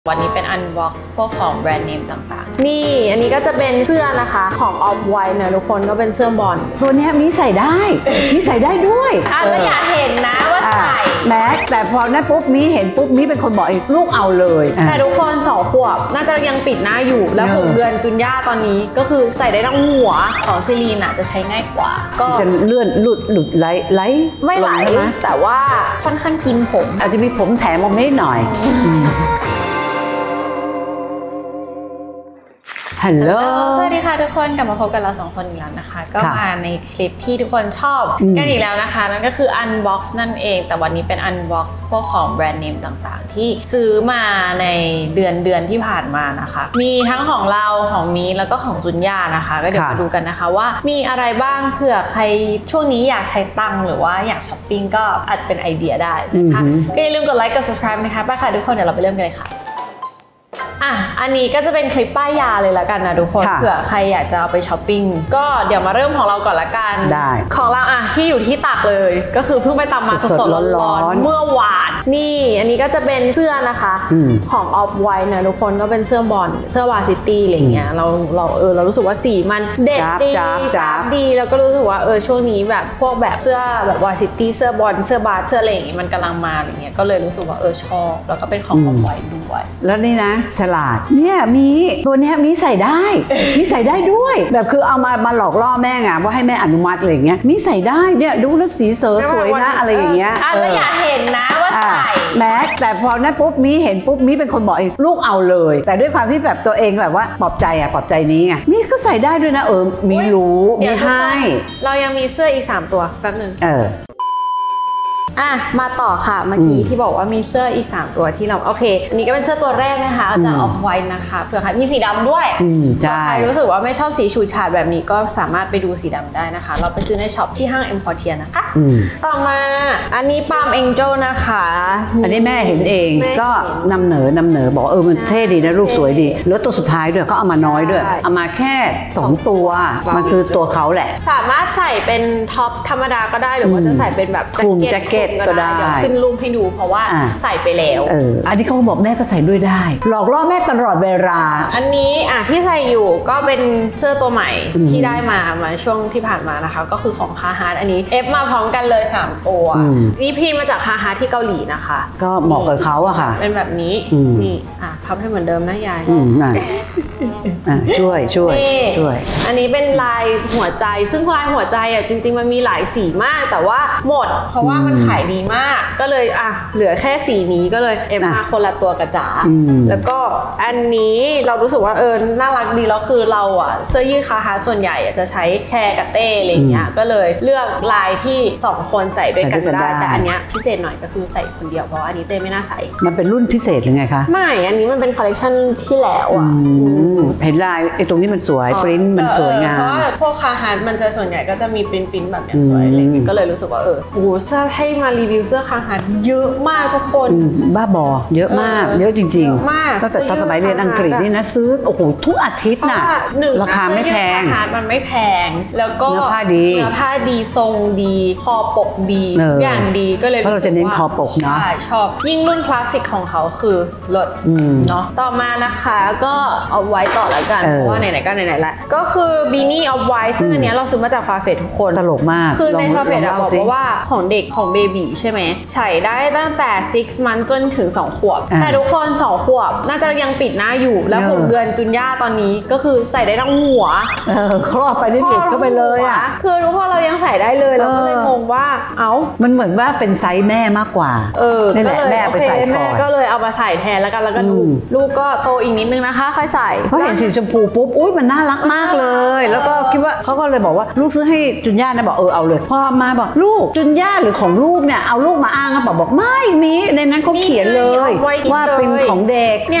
วันนี้เป็น unbox พวกของแบรนด์เนมต่างๆนี่อันนี้ก็จะเป็นเสื้อนะคะของ Off White นะทุกคนก็เป็นเสื้อบอลตัวนี้มีใส่ได้มีใส่ได้ด้วยแล้วอยากเห็นนะว่าใส่แม็กแต่พอนั้นปุ๊บมีเห็นปุ๊บมีเป็นคนบอกลูกเอาเลยแต่ทุกคน2 ขวบน่าจะยังปิดหน้าอยู่แล้ว6 เดือนจุนย่าตอนนี้ก็คือใส่ได้ทั้งหัวของซีรีนอ่ะจะใช้ง่ายกว่าก็จะเลื่อนหลุดไหลไม่ไหลแต่ว่าค่อนข้างกินผมอาจจะมีผมแถมมาไม่หน่อยฮัลโหลสวัสดีค่ะทุกคนกลับมาพบกันเรา2 คนอีกแล้วนะคะก็มาในคลิปที่ทุกคนชอบกันอีกแล้วนะคะนั่นก็คือ unbox นั่นเองแต่วันนี้เป็น unbox พวกของแบรนด์เนมต่างๆที่ซื้อมาในเดือนที่ผ่านมานะคะมีทั้งของเราของมีแล้วก็ของจุนย่านะคะก็เดี๋ยวมาดูกันนะคะว่ามีอะไรบ้างเผื่อใครช่วงนี้อยากใช้ตังค์หรือว่าอยากช้อปปิ้งก็อาจจะเป็นไอเดียได้นะคะก็อย่าลืมกดไลค์กด subscribe นะคะไปค่ะทุกคนเดี๋ยวเราไปเริ่มกันเลยค่ะอันนี้ก็จะเป็นคลิปป้ายยาเลยละกันนะทุกคนเผื่อใครอยากจะเอาไปช้อปปิ้งก็เดี๋ยวมาเริ่มของเราก่อนละกันได้ของเราที่อยู่ที่ตักเลยก็คือเพิ่งไปตำมาสดๆร้อนๆเมื่อวานนี่อันนี้ก็จะเป็นเสื้อนะคะของ Off White นะทุกคนก็เป็นเสื้อบอลเสื้อวาซิตี้อะไรเงี้ยเรารู้สึกว่าสีมันเด็ดดีแล้วก็รู้สึกว่าช่วงนี้แบบพวกแบบเสื้อแบบวาซิตี้เสื้อบอลเสื้อบาสเสื้ออะไรอย่างงี้มันกำลังมาอะไรเงี้ยก็เลยรู้สึกว่าชอบแล้วก็เป็นของ Off White ด้วยแล้วนี่นะฉลาดเนี่ยมีตัวนี้มีใส่ได้มีใส่ได้ด้วยแบบคือเอามาหลอกล่อแม่ไงว่าให้แม่อนุมัติอะไรอย่างเงี้ยมีใส่ได้เนี่ยดูแล้วสีเสวยสวยนะอะไรอย่างเงี้ยแล้วอยากเห็นนะว่าใส่แม็กแต่พอนั้นปุ๊บมีเห็นปุ๊บมีเป็นคนบอกลูกเอาเลยแต่ด้วยความที่แบบตัวเองแบบว่าปลอบใจนี้ไงมีก็ใส่ได้ด้วยนะมีรู้มีให้เรายังมีเสื้ออีก3 ตัวแป๊บนึงมาต่อค่ะเมื่อกี้ที่บอกว่ามีเสื้ออีก3 ตัวที่เราโอเคอันนี้ก็เป็นเสื้อตัวแรกนะคะจะ Off White นะคะเผื่อใครมีสีดำด้วยใครรู้สึกว่าไม่ชอบสีฉูดฉาดแบบนี้ก็สามารถไปดูสีดำได้นะคะเราไปซื้อในช็อปที่ห้าง Emporium นะคะต่อมาอันนี้Palm Angelนะคะอันนี้แม่เห็นเองก็นำเหนอบอกมันเท่ดีนะลูกสวยดีแล้วตัวสุดท้ายด้วยก็เอามาน้อยด้วยเอามาแค่2 ตัวมันคือตัวเขาแหละสามารถใส่เป็นท็อปธรรมดาก็ได้หรือว่าจะใส่เป็นแบบแจ็คเก็ตก็ได้เดี๋ยวขึ้นรูปให้ดูเพราะว่าใส่ไปแล้วอันนี้เขาบอกแม่ก็ใส่ด้วยได้หลอกล่อแม่ตลอดเวลาอันนี้ที่ใส่อยู่ก็เป็นเสื้อตัวใหม่ที่ได้มาช่วงที่ผ่านมานะคะก็คือของคาฮาร์ดอันนี้เอฟมาพร้อมกันเลย3 ตัวนี่พี่มาจากคาฮาร์ดที่เกาหลีนะคะก็เหมาะกับเขาอะค่ะเป็นแบบนี้นี่พับให้เหมือนเดิมนะยายช่วยอันนี้เป็นลายหัวใจซึ่งลายหัวใจจริงๆมันมีหลายสีมากแต่ว่าหมดเพราะว่ามันขายดีมากก็เลยเหลือแค่สีนี้ก็เลยเอฟมาคนละตัวกระจ๋าแล้วก็อันนี้เรารู้สึกว่าน่ารักดีแล้วคือเราเสื้อยืดคาฮาส่วนใหญ่จะใช้แชร์กับเต้อะไรเงี้ยก็เลยเลือกลายที่2 คนใส่ด้วยกันได้แต่อันเนี้ยพิเศษหน่อยก็คือใส่คนเดียวเพราะอันนี้เต้ไม่น่าใส่มันเป็นรุ่นพิเศษหรือไงคะไม่อันนี้มันเป็นคอลเลคชันที่แล้วเห็นลายตรงนี้มันสวยปริ้นมันสวยงามเพราะพวกคาฮามันจะส่วนใหญ่ก็จะมีปริ้นแบบนี้สวยอะไรเงี้ยก็เลยรู้สึกว่าโอ้เสื้อให้มารีวิวเสื้อคาฮาเยอะมากทุกคนบ้าบอเยอะมากเยอะจริงๆก็แต่สมัยเรียนอังกฤษนี่นะซื้อทุกอาทิตย์น่ะราคาไม่แพงมันไม่แพงแล้วก็เนื้อผ้าดีทรงดีคอปกดีอย่างดีก็เลยเพราะเราจะเน้นคอปกเนาะชอบยิ่งรุ่นคลาสสิกของเขาคือเลิศเนาะต่อมานะคะก็เอาไว้ต่อแล้วกันเพราะว่าไหนๆก็ไหนๆละก็คือบีนี่เอาไว้ซึ่งอันนี้เราซื้อมาจากฟาเฟททุกคนตลกมากคือในฟาเฟทบอกว่าของเด็กของเบบีใช่ไหมใช้ได้ตั้งแต่6 months จนถึง2 ขวบแต่ทุกคน2 ขวบน่าจะยังปิดหน้าอยู่แล้ว6 เดือนจุนย่าตอนนี้ก็คือใส่ได้ทั้งหัวครอบไปได้สุดก็ไปเลยคือทุกคนเรายังใส่ได้เลยเราก็เลยงงว่ามันเหมือนว่าเป็นไซส์แม่มากกว่านี่แหละแม่ไปใส่ก่อนก็เลยเอามาใส่แทนแล้วกันแล้วก็ลูกก็โตอีกนิดนึงนะคะค่อยใส่เพราะเห็นสีชมพูปุ๊บอุ้ยมันน่ารักมากเลยแล้วก็คิดว่าเขาก็เลยบอกว่าลูกซื้อให้จุนย่านะบอกเอาเลยพอมาบอกลูกจุนย่าหรือของลูกเนี่ยเอาลูกมาอ้างบอกไม่มีในนั้นเขาเขียนเลยว่าเป็นของเด็กแต่ไซส์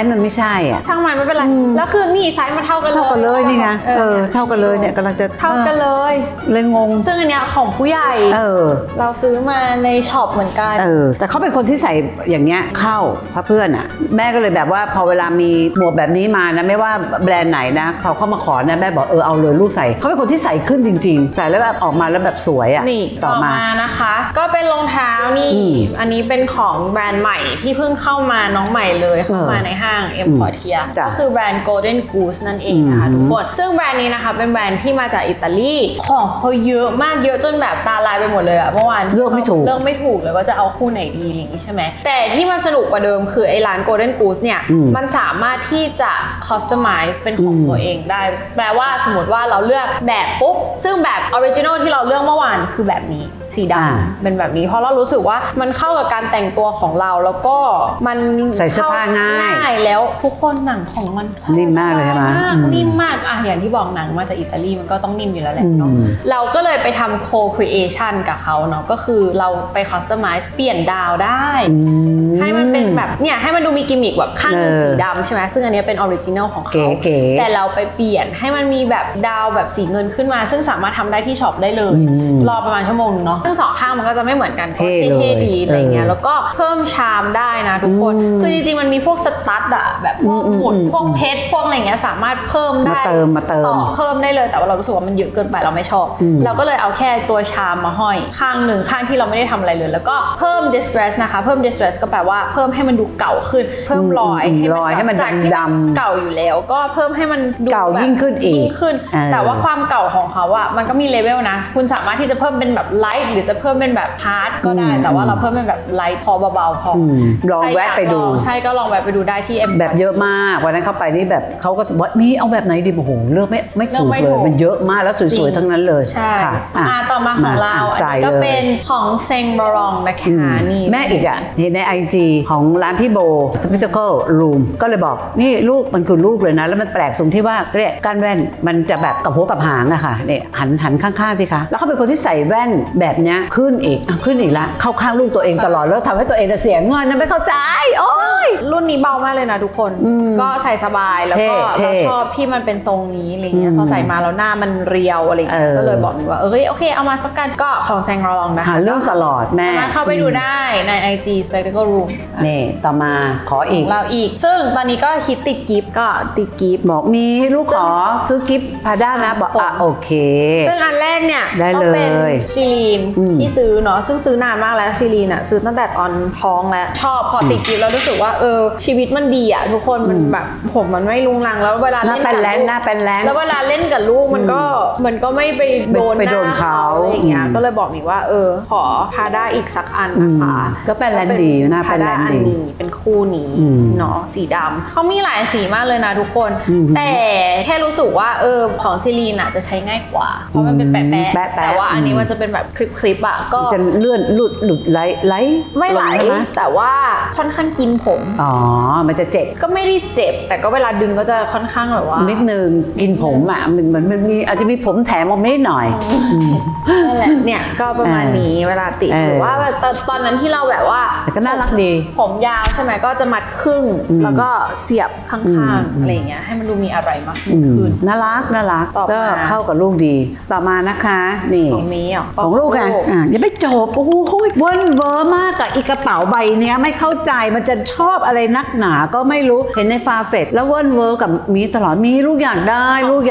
ส์มันไม่ใช่อ่ะช่างมันไม่เป็นไรแล้วคือนี่ไซส์มันเท่ากันเลยนี่ไงเท่ากันเลยเนี่ยกำลังจะเท่ากันเลยงงซึ่งอันเนี้ยของผู้ใหญ่เราซื้อมาในช็อปเหมือนกันแต่เขาเป็นคนที่ใส่อย่างเงี้ยเข้าเพื่อนอ่ะแม่ก็เลยแบบว่าพอเวลามีหมวกแบบนี้มานะไม่ว่าแบรนด์ไหนนะเขาเข้ามาขอนะแม่บอกเอาเลยลูกใส่เขาเป็นคนที่ใส่ขึ้นจริงๆใส่แล้วแบบออกมาแล้วแบบสวยอ่ะนี่ต่อมานะคะก็เป็นรองเท้านี่อันนี้เป็นของแบรนด์ใหม่ที่เพิ่งเข้ามาน้องใหม่เลยเข้ามาในห้างเอ็มพอร์เทียก็คือแบรนด์ Golden Goose นั่นเองนะคะทุกคนซึ่งแบรนด์นี้นะคะเป็นแบรนด์ที่มาจากอิตาลีของเขาเยอะมากเยอะจนแบบตาลายไปหมดเลยอะเมื่อวานเลือกไม่ถูกเลยว่าจะเอาคู่ไหนดีอย่างนี้ใช่ไหมแต่ที่มันสนุกกว่าเดิมคือไอ้ร้าน Golden Goose เนี่ยมันสามารถที่จะ customize เป็นของตัวเองได้แปลว่าสมมติว่าเราเลือกแบบปุ๊บซึ่งแบบออริจินอลที่เราเลือกเมื่อวานคือแบบนี้สีดำเป็นแบบนี้เพราะเรารู้สึกว่ามันเข้ากับการแต่งตัวของเราแล้วก็มันใส่เสื้อผ้าง่ายแล้วทุกคนหนังของมันนิ่มมากเลยใช่ไหมนิ่มมากอย่างที่บอกหนังมาจากอิตาลีมันก็ต้องนิ่มอยู่แล้วแหละเนาะเราก็เลยไปทำ co-creation กับเขาเนาะก็คือเราไป customize เปลี่ยนดาวได้ให้มันเป็นแบบเนี่ยให้มันดูมีกิมมิคแบบข้างนึงสีดำใช่ไหมซึ่งอันนี้เป็นออริจินัลของเขาแต่เราไปเปลี่ยนให้มันมีแบบดาวแบบสีเงินขึ้นมาซึ่งสามารถทำได้ที่ช็อปได้เลยรอประมาณชั่วโมงเนาะซึ่งสองข้างมันก็จะไม่เหมือนกันก็เท่ดีอะไรเงี้ยแล้วก็เพิ่มชาร์มได้นะทุกคนคือจริงๆมันมีพวกสตั๊ดอะแบบพวกหมุดพวกเพชรพวกอะไรเงี้ยสามารถเพิ่มได้มาเติมเพิ่มได้เลยแต่ว่าเรารู้สึกว่ามันเยอะเกินไปเราไม่ชอบเราก็เลยเอาแค่ตัวชาร์มมาห้อยข้างหนึ่งข้างที่เราไม่ได้ทำอะไรเลยแล้วก็เพิ่ม distress นะคะเพิ่ม distress ก็แปลว่าเพิ่มให้มันดูเก่าขึ้นเพิ่มรอยให้มันดำเก่าอยู่แล้วก็เพิ่มให้มันดูเก่ายิ่งขึ้นอีกแต่ว่าความเก่าของเขาอะมันก็มีเลเวลนะคุณสามารถที่จะเพิ่มเป็นแบบไลท์หรือจะเพิ่มเป็นแบบฮาร์ดก็ได้แต่ว่าเราเพิ่มเป็นแบบไลท์พอเบาๆพอลองแวะไปดูใช่ก็ลองแวะไปดูได้ที่เอ็มแบบเยอะมากวันนั้นเข้าไปนี่แบบเขาก็บอกมีเอาแบบไหนดีโอ้โหเลือกไม่ถูกเลยมันเยอะมากแล้วสวยๆทั้งนั้นเลยใช่ต่อมาของเราอันนี้ก็เป็นของเซงบารองนะคะนี่แม่อีกอ่ะเห็นใน IG ของร้านพี่โบ Spectacle Room ก็เลยบอกนี่ลูกมันคือลูกเลยนะแล้วมันแปลกตรงที่ว่าเรียกการแว่นมันจะแบบกับหัวกับหางอะค่ะเนี่ยหันข้างๆสิคะแล้วเขาเป็นคนที่ใส่แว่นแบบนี้ขึ้นอีกละเข้าข้างลูกตัวเองตลอดแล้วทำให้ตัวเองเสียเงินนะไม่เข้าใจโอ้ยรุ่นนี้เบามากเลยนะทุกคนก็ใส่สบายแล้วก็เราชอบที่มันเป็นทรงนี้อะไรเงี้ยพอใส่มาแล้วหน้ามันเรียวอะไรเงี้ยก็เลยบอกว่าโอเคเอามาสักกันก็ของแซงรองนะคะหาเรื่องตลอดแม่เข้าไปดูได้ใน IG Spectacle Room นี่ต่อมาขออีกเราอีกซึ่งตอนนี้ก็คิดติดกิฟต์ก็ติดกิฟต์บอกมีลูกขอซื้อกิฟต์พาด้านะบอกโอเคซึ่งอันแรกเนี่ยก็เป็นซีรีนที่ซื้อเนาะซึ่งซื้อนานมากแล้วซีรีนอะซื้อตั้งแต่ตอนท้องแล้วชอบพอติดกิฟต์แล้วรู้สึกว่าชีวิตมันดีอะทุกคนมันแบบผมมันไม่ลุงลังแล้วเวลาเล่นกับลูกแล้วเวลาเล่นกับลูกมันก็ไม่ไปโดนเขาอะไรอย่างเงี้ยก็เลยบอกอีกว่าขอพาด้าอีกสักอันนะคะก็เป็นแลนดีนะพาด้าอันนี้เป็นคู่นี้เนาะสีดำเขามีหลายสีมากเลยนะทุกคนแต่แค่รู้สึกว่าของซีรีนอะจะใช้ง่ายกว่าเพราะมันเป็นแปะแต่ว่าอันนี้มันจะเป็นแบบคลิปอะก็จะเลื่อนหลุดไหลไม่ไหลแต่ว่าค่อนข้างกินผมมันจะเจ็บก็ไม่ได้เจ็บแต่ก็เวลาดึงก็จะค่อนข้างแบบว่านิดนึงกินผมอะมันมีอาจจะมีผมแถมออกมานิดหน่อยนั่นแหละเนี่ยก็ประมาณนี้เวลาติดหรือว่าตอนนั้นที่เราแบบว่าแต่ก็น่ารักดีผมยาวใช่ไหมก็จะมัดครึ่งแล้วก็เสียบข้างๆอะไรเงี้ยให้มันดูมีอะไรมากขึ้นน่ารักก็เข้ากับลูกดีต่อมานะคะนี่ของมีของลูกอ่ะยังไม่จบโอ้โหเวิร์นเวอร์มากกับอีกระเป๋าใบเนี้ยไม่เข้าใจมันจะชอบอะไรนักหนาก็ไม่รู้เห็นในฟาเฟตแล้วเวิร์นเวอร์กับมีตลอดมีลูกอยากได้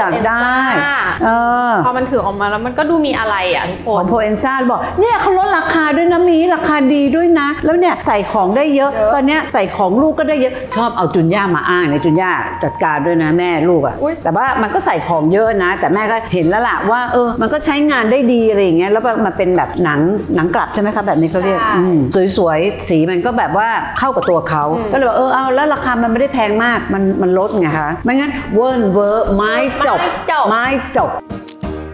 พอมันถือออกมาแล้วมันก็ดูมีอะไรอ่ะทุกคนของโพเอนซ่าบอกเนี่ยเขาลดราคาด้วยนะมีราคาดีด้วยนะแล้วเนี่ยใส่ของได้เยอะตอนเนี้ยใส่ของลูกก็ได้เยอะชอบเอาจุนย่ามาอ้างในจุนย่าจัดการด้วยนะแม่ลูกอ่ะแต่ว่ามันก็ใส่ของเยอะนะแต่แม่ก็เห็นแล้วล่ะว่ามันก็ใช้งานได้ดีอะไรอย่างเงี้ยแล้วมันเป็นแบบหนังกลับใช่ไหมคะแบบนี้เขาเรียกสวยๆสีมันก็แบบว่าเข้ากับตัวเขาก็เลยบอกเอาแล้วราคามันไม่ได้แพงมากมันลดไงคะไม่งั้นเวิร์นเวอร์ไม้จบ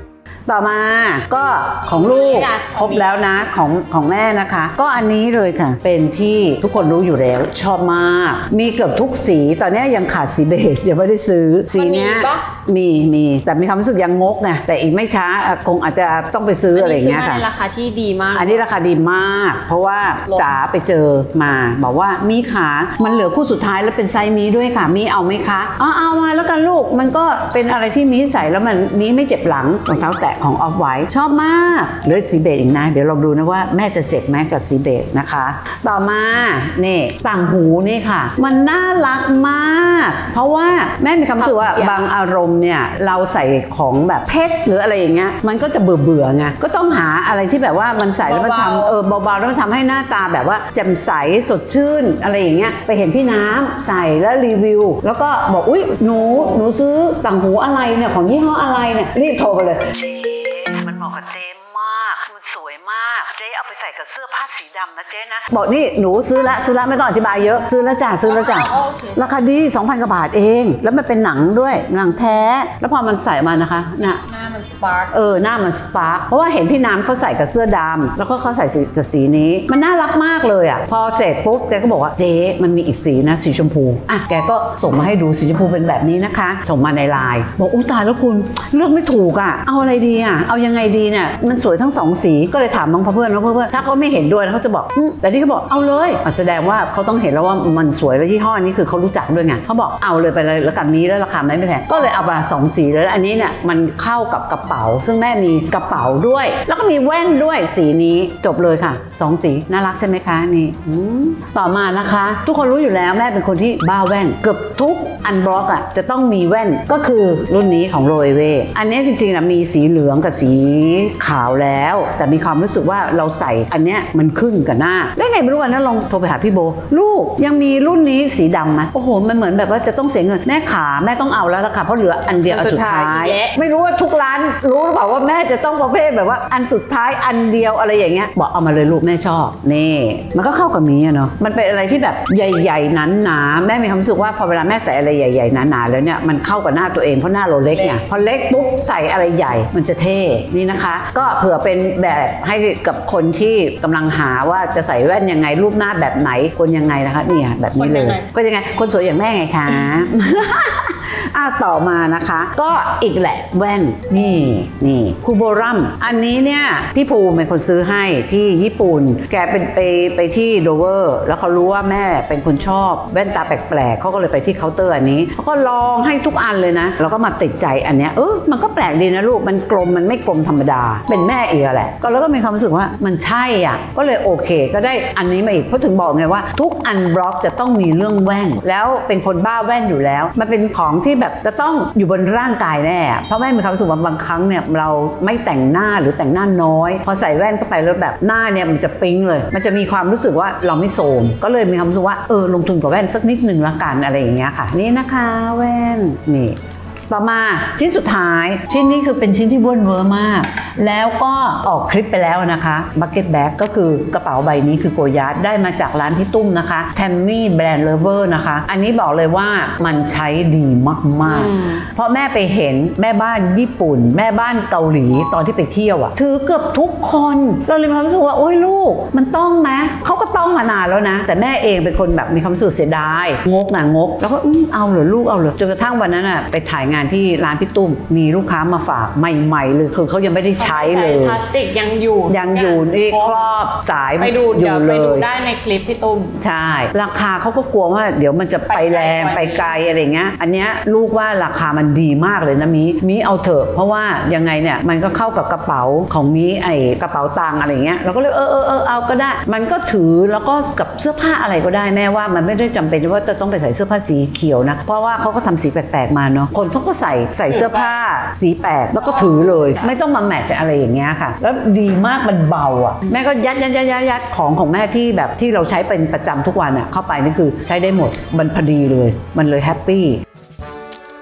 ต่อมาก็ของลูกครบแล้วนะของแม่นะคะ ก็อันนี้เลยค่ะเป็นที่ทุกคนรู้อยู่แล้วชอบมากมีเกือบทุกสีตอนนี้ยังขาดสีเบจยังไม่ได้ซื้อสีเนี้ยมีแต่มีความรู้สึกยังงกไงแต่อีกไม่ช้าคงอาจจะต้องไปซื้ออะไรอย่างเงี้ยค่ะราคาที่ดีมากอันนี้ราคาดีมากเพราะว่าจ๋าไปเจอมาบอกว่ามีขามันเหลือคู่สุดท้ายแล้วเป็นไซส์มีด้วยค่ะมีเอาไหมคะเอามาแล้วกันลูกมันก็เป็นอะไรที่มีใส่แล้วมันมีไม่เจ็บหลังรองเท้าแตะของออฟไวท์ชอบมากเหลือสีเบจอีกนะเดี๋ยวลองดูนะว่าแม่จะเจ็บไหมกับสีเบจนะคะต่อมานี่ต่างหูนี่ค่ะมันน่ารักมากเพราะว่าแม่มีความรู้สึกว่าบางอารมณ์เนี่ยเราใส่ของแบบเพชรหรืออะไรอย่างเงี้ยมันก็จะเบื่อไงก็ต้องหาอะไรที่แบบว่ามันใส่แล้วมันทำเบาๆแล้วมันทำให้หน้าตาแบบว่าแจ่มใสสดชื่นอะไรอย่างเงี้ยไปเห็นพี่น้ำใส่แล้วรีวิวแล้วก็บอกอุ๊ยหนูซื้อต่างหูอะไรเนี่ยของยี่ห้ออะไรเนี่ยรีบโทรไปเลยเจ๊มันเหมาะกับเจ๊มากมันสวยมากเจ๊เอาไปใส่กับเสื้อผ้าสีดำนะเจ๊นะบอกนี่หนูซื้อละไม่ต้องอธิบายเยอะซื้อแล้วจ้ะราคาดี 2,000 กว่าบาทเองแล้วมันเป็นหนังด้วยหนังแท้แล้วพอมันใส่มานะคะหน้ามันสปาร์คหน้ามันสปาร์คเพราะว่าเห็นพี่น้ำเขาใส่กับเสื้อดำแล้วก็เขาใส่กับสีนี้มันน่ารักมากเลยอ่ะพอเสร็จปุ๊บแกก็บอกว่าเจ๊มันมีอีกสีนะสีชมพูอ่ะแกก็ส่งมาให้ดูสีชมพูเป็นแบบนี้นะคะส่งมาในไลน์บอกอุ้ยตายแล้วคุณเลือกไม่ถูกอ่ะเอาอะไรดีอ่ะเอายังไงดีเนี่ยมันสวยทั้ง2สีก็เลยถามน้องเพื่อนถ้าเขาไม่เห็นด้วยเขาจะบอกแต่ที่เขาบอกเอาเลยแสดงว่าเขาต้องเห็นแล้วว่ามันสวยแล้วยี่ห้อนี้คือเขารู้จักด้วยไงเขาบอกเอาเลยไปเลยแล้วกันนี้แล้วราคาไม่แพงก็เลยเอามา2สีแล้วอันนี้เนี่ยมันเข้ากับกระเป๋าซึ่งแม่มีกระเป๋าด้วยแล้วก็มีแว่นด้วยสีนี้จบเลยค่ะ2สีน่ารักใช่ไหมคะนี่ต่อมานะคะทุกคนรู้อยู่แล้วแม่เป็นคนที่บ้าแว่นเกือบทุกอันบล็อกอ่ะจะต้องมีแว่นก็คือรุ่นนี้ของโรเวอันนี้จริงๆนะมีสีเหลืองกับสีขาวแล้วแต่มีความรู้สึกว่าเราใส่อันเนี้ยมันครึ่งกับหน้าได้ไงไม่รู้วันนั้นลองโทรไปหาพี่โบลูกยังมีรุ่นนี้สีดำไหมโอ้โหมันเหมือนแบบว่าจะต้องเสียเงินแม่ขาแม่ต้องเอาแล้วล่ะค่ะเพราะเหลืออันเดียวสุดท้ายไม่รู้ว่าทุกร้านรู้หรือเปล่าว่าแม่จะต้องประเภทแบบว่าอันสุดท้ายอันเดียวอะไรอย่างเงี้ยบอกเอามาเลยลูกแม่ชอบนี่มันก็เข้ากับมีอะเนาะมันเป็นอะไรที่แบบใหญ่ๆหนาๆแม่มีความรู้สึกว่าพอเวลาแม่ใส่อะไรใหญ่ๆหนาๆแล้วเนี่ยมันเข้ากับหน้าตัวเองเพราะหน้าเราเล็กไงพอเล็กปุ๊บใส่อะไรใหญ่มันจะเท่นี่นะคะก็เผื่อเป็นแบบให้กับคนที่กำลังหาว่าจะใส่แว่นยังไงรูปหน้าแบบไหนคนยังไงนะคะเนี่ยแบบนี้เลยก็ยังไงคนสวยอย่างแม่ไงคะ ต่อมานะคะก็อีกแหละแว่นนี่คูโบรัมอันนี้เนี่ยพี่ภูเป็นคนซื้อให้ที่ญี่ปุ่นแกเป็นไปที่โดเวอร์แล้วเขารู้ว่าแม่เป็นคนชอบแว่นตาแปลกๆเขาก็เลยไปที่เคาน์เตอร์อันนี้เขาก็ลองให้ทุกอันเลยนะแล้วก็มาติดใจอันเนี้ยมันก็แปลกดีนะลูกมันกลมมันไม่กลมธรรมดาเป็นแม่เองแหละก็แล้วก็มีความรู้สึกว่ามันใช่อ่ะก็เลยโอเคก็ได้อันนี้มาอีกเพราะถึงบอกไงว่าทุกอันบล็อกจะต้องมีเรื่องแว่นแล้วเป็นคนบ้าแว่นอยู่แล้วมันเป็นของที่แบบจะต้องอยู่บนร่างกายแน่เพราะแม่มีความรู้สึกว่าบางครั้งเนี่ยเราไม่แต่งหน้าหรือแต่งหน้าน้อยพอใส่แว่นเข้าไปแล้วแบบหน้าเนี่ยมันจะปิ๊งเลยมันจะมีความรู้สึกว่าเราไม่โทรมก็เลยมีความรู้สึกว่าลงทุนกับแว่นสักนิดนึงละกันอะไรอย่างเงี้ยค่ะนี่นะคะแว่นนี่ต่อมาชิ้นสุดท้ายชิ้นนี้คือเป็นชิ้นที่เวิร์นเวอร์มากแล้วก็ออกคลิปไปแล้วนะคะบัคเก็ตแบ็กก็คือกระเป๋าใบนี้คือโกยาร์ดได้มาจากร้านพี่ตุ้มนะคะแทมมี่แบรนด์เลเวอร์นะคะอันนี้บอกเลยว่ามันใช้ดีมากๆเพราะแม่ไปเห็นแม่บ้านญี่ปุ่นแม่บ้านเกาหลีตอนที่ไปเที่ยวอะถือเกือบทุกคนเราเลยมีความรู้สึกว่าโอ้ยลูกมันต้องไหมเขาก็ต้องมานานแล้วนะแต่แม่เองเป็นคนแบบมีความรู้สึกเสียดายงกแล้วก็เอาเหรอลูกเอาเหรอจนกระทั่งวันนั้นอะไปถ่ายงานที่ร้านพี่ตุ้มมีลูกค้ามาฝากใหม่ๆเลยคือเขายังไม่ได้ใช้เลยพลาสติกยังอยู่นี่ครอบสายไปดูได้ในคลิปพี่ตุ้มใช่ราคาเขาก็กลัวว่าเดี๋ยวมันจะไปแรงไปไกลอะไรเงี้ยอันเนี้ยลูกว่าราคามันดีมากเลยนะมีเอาเถอะเพราะว่ายังไงเนี่ยมันก็เข้ากับกระเป๋าของมีกระเป๋าตังอะไรเงี้ยเราก็เลยเอาก็ได้มันก็ถือแล้วก็กับเสื้อผ้าอะไรก็ได้แม่ว่ามันไม่ได้จำเป็นว่าจะต้องไปใส่เสื้อผ้าสีเขียวนะเพราะว่าเขาก็ทำสีแปลกๆมาเนาะคนเขาก็ใส่เสื้อผ้าสีแปลกแล้วก็ถือเลยไม่ต้องมาแมทอะไรอย่างเงี้ยค่ะแล้วดีมากมันเบาอ่ะแม่ก็ยัดของแม่ที่แบบที่เราใช้เป็นประจำทุกวันอ่ะเข้าไปนี่คือใช้ได้หมดมันพอดีเลยมันเลยแฮปปี้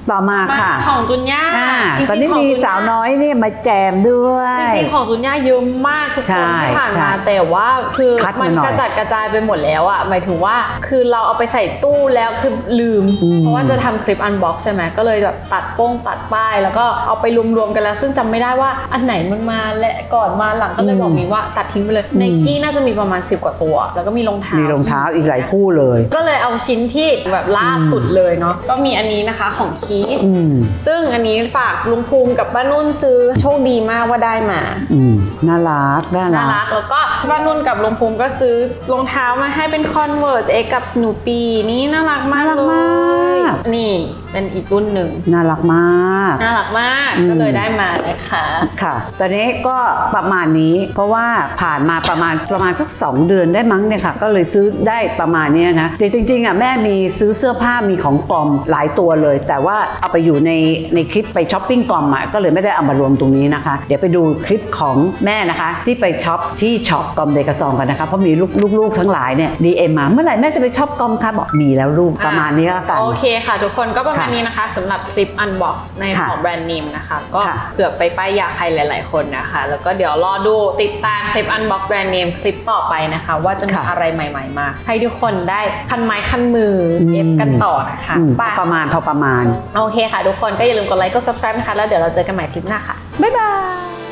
ต่อมาค่ะของจุนย่าตอนนี้มีสาวน้อยนี่มาแจมด้วยจริงๆของจุนย่าเยอะมากทุกคนที่ผ่านมาแต่ว่าคือมันกระจัดกระจายไปหมดแล้วอ่ะหมายถึงว่าคือเราเอาไปใส่ตู้แล้วคือลืมเพราะว่าจะทำคลิปอันบ็อกซ์ใช่ไหมก็เลยแบบตัดป้ายแล้วก็เอาไปรวมๆกันแล้วซึ่งจำไม่ได้ว่าอันไหนมันมาและก่อนมาหลังก็เลยบอกมีว่าตัดทิ้งไปเลยไนกี้น่าจะมีประมาณ10 กว่าตัวแล้วก็มีรองเท้าอีกหลายคู่เลยก็เลยเอาชิ้นที่แบบล่าสุดเลยเนาะก็มีอันนี้นะคะของคีทซึ่งอันนี้ฝากลุงภูมิกับป้านุ่นซื้อโชคดีมากว่าได้มาน่ารักแล้วก็ป้านุ่นกับลุงภูมิก็ซื้อรองเท้ามาให้เป็น Converse X กับ Snoopy นี่น่ารักมากเลยนี่เป็นอีกรุ่นหนึ่งน่ารักมากก็เลยได้มานะคะค่ะตอนนี้ก็ประมาณนี้เพราะว่าผ่านมาประมาณสัก2 เดือนได้มั้งเนี่ยค่ะก็เลยซื้อได้ประมาณนี้นะแต่จริงๆอ่ะแม่มีซื้อเสื้อผ้ามีของกอมหลายตัวเลยแต่ว่าเอาไปอยู่ในคลิปไปช้อปปิ้งกอมอ่ะก็เลยไม่ได้เอามารวมตรงนี้นะคะเดี๋ยวไปดูคลิปของแม่นะคะที่ไปช็อปที่ช็อปกอมเดกาซองกันนะคะเพราะมีลูกทั้งหลายเนี่ย DM มาเมื่อไหร่แม่จะไปช็อปกอมคะบอกมีแล้วลูกประมาณนี้แล้วกันโอเคค่ะทุกคนก็ประมาณนี้นะคะสำหรับคลิป Unbox ในของแบรนด์เนมนะคะก็เผื่อไปป้ายยาใครหลายๆคนนะคะแล้วก็เดี๋ยวรอดูติดตามคลิป Unbox แบรนด์เนมคลิปต่อไปนะคะว่าจะมีอะไรใหม่ๆมาให้ทุกคนได้คันไม้คันมือเอฟกันต่อนะคะพอประมาณโอเคค่ะทุกคนก็อย่าลืมกดไลค์กด subscribe นะคะแล้วเดี๋ยวเราเจอกันใหม่คลิปหน้าค่ะบ๊ายบาย